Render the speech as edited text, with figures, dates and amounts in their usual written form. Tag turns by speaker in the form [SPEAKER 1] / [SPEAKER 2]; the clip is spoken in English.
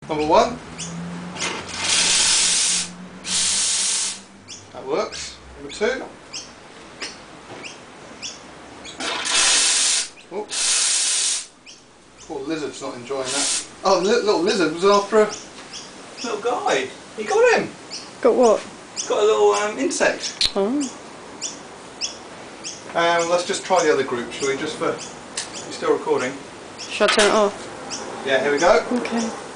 [SPEAKER 1] Number 1. That works. Number 2. Oops. Poor lizard's not enjoying that. Oh, the little lizard was after a little guy. You got him.
[SPEAKER 2] Got what?
[SPEAKER 1] Got a little insect.
[SPEAKER 2] Oh.
[SPEAKER 1] Let's just try the other group, shall we? Just for... You're still recording?
[SPEAKER 2] Shall I turn it off?
[SPEAKER 1] Yeah, here we go.
[SPEAKER 2] Okay.